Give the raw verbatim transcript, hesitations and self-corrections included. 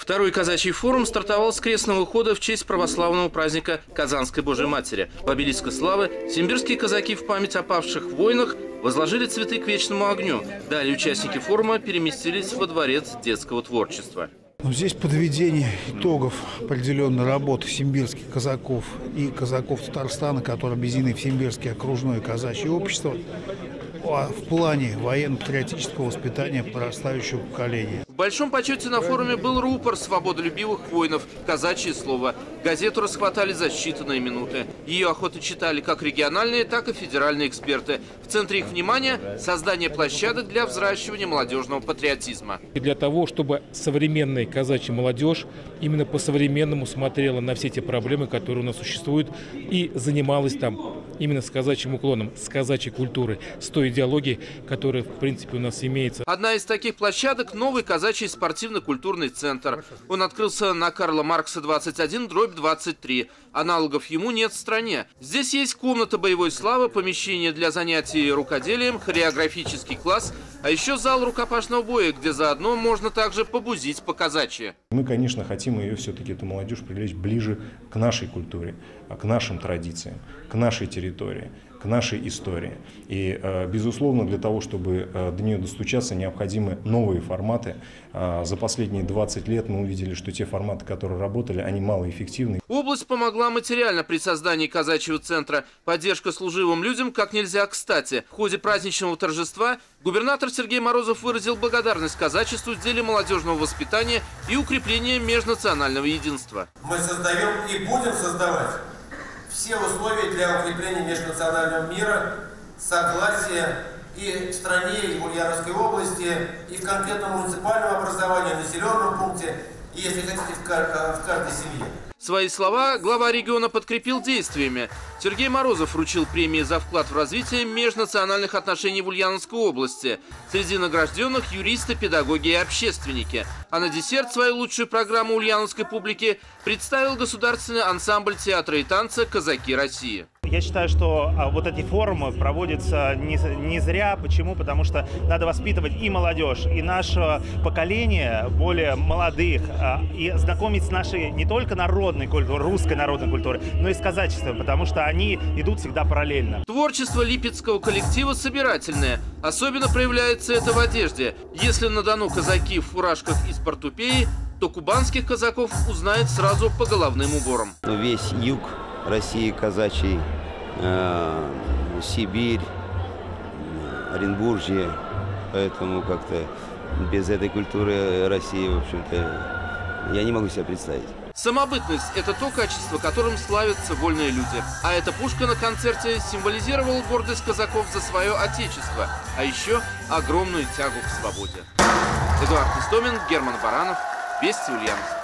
Второй казачий форум стартовал с крестного хода в честь православного праздника Казанской Божией Матери. В обелиске славы симбирские казаки в память о павших воинах возложили цветы к вечному огню. Далее участники форума переместились во дворец детского творчества. Но здесь подведение итогов определенной работы симбирских казаков и казаков Татарстана, которые объединены в Симбирское окружное казачье общество в плане военно-патриотического воспитания подрастающего поколения. В большом почете на форуме был рупор свободолюбивых воинов «Казачье слово». Газету расхватали за считанные минуты. Ее охотно читали как региональные, так и федеральные эксперты. В центре их внимания – создание площадок для взращивания молодежного патриотизма. И для того, чтобы современная казачья молодежь именно по-современному смотрела на все те проблемы, которые у нас существуют, и занималась там именно с казачьим уклоном, с казачьей культурой, с той идеологией, которая, в принципе, у нас имеется. Одна из таких площадок – новый казачий спортивно-культурный центр. Он открылся на Карла Маркса двадцать один, дробь двадцать три. Аналогов ему нет в стране. Здесь есть комната боевой славы, помещение для занятий рукоделием, хореографический класс, а еще зал рукопашного боя, где заодно можно также побузить по-казачьи. Мы, конечно, хотим ее все-таки, эту молодежь, привлечь ближе к нашей культуре, к нашим традициям, к нашей территории, к нашей истории. И, безусловно, для того, чтобы до нее достучаться, необходимы новые форматы. За последние двадцать лет мы увидели, что те форматы, которые работали, они малоэффективны. Область помогла материально при создании казачьего центра. Поддержка служивым людям как нельзя кстати. В ходе праздничного торжества губернатор Сергей Морозов выразил благодарность казачеству в деле молодежного воспитания и укрепления межнационального единства. Мы создаем и будем создавать все условия для укрепления межнационального мира, согласия и в стране, и в Ульяновской области, и в конкретном муниципальном образовании, населенном пункте, и, если хотите, в каждой семье. Свои слова глава региона подкрепил действиями. Сергей Морозов вручил премии за вклад в развитие межнациональных отношений в Ульяновской области. Среди награжденных – юристы, педагоги и общественники. А на десерт свою лучшую программу ульяновской публики представил государственный ансамбль театра и танца «Казаки России». Я считаю, что вот эти форумы проводятся не, не зря. Почему? Потому что надо воспитывать и молодежь, и наше поколение более молодых, и знакомить с нашей не только народной культурой, русской народной культурой, но и с казачеством, потому что они идут всегда параллельно. Творчество липецкого коллектива собирательное. Особенно проявляется это в одежде. Если на Дону казаки в фуражках из портупеи, то кубанских казаков узнает сразу по головным уборам. Весь юг России казачий, э, Сибирь, Оренбуржье, поэтому как-то без этой культуры России, в общем-то, я не могу себе представить. Самобытность – это то качество, которым славятся вольные люди. А эта пушка на концерте символизировала гордость казаков за свое отечество, а еще огромную тягу к свободе. Эдуард Истомин, Герман Баранов, Вести Ульяновск.